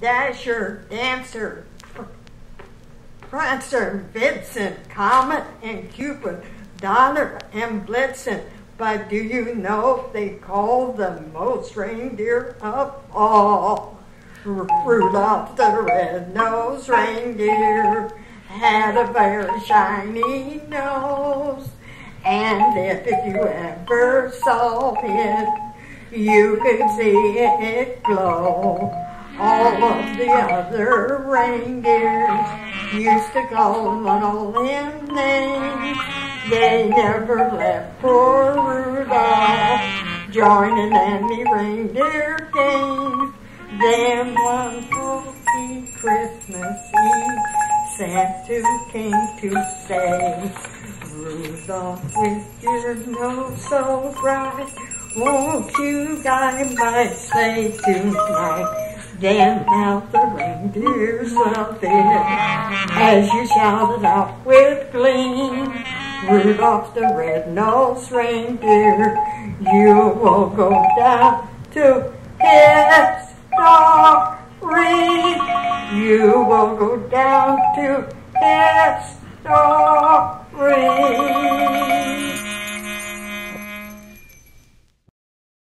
Dasher, Dancer, Prancer, Vixen, Comet, and Cupid, Donner, and Blitzen. But do you know they call the most reindeer of all? Rudolph the Rednose Reindeer had a very shiny nose, and if you ever saw it, you could see it glow. All of the other reindeers used to call him all them names. They never let poor Rudolph join in any reindeer games. Then one foggy Christmas Eve, Santa came to say, Rudolph, with your nose so bright, won't you guide my sleigh tonight? Then out the reindeers loved it, as you shouted out with glee, Rudolph the Rednose Reindeer, you will go down to history. You will go down to history.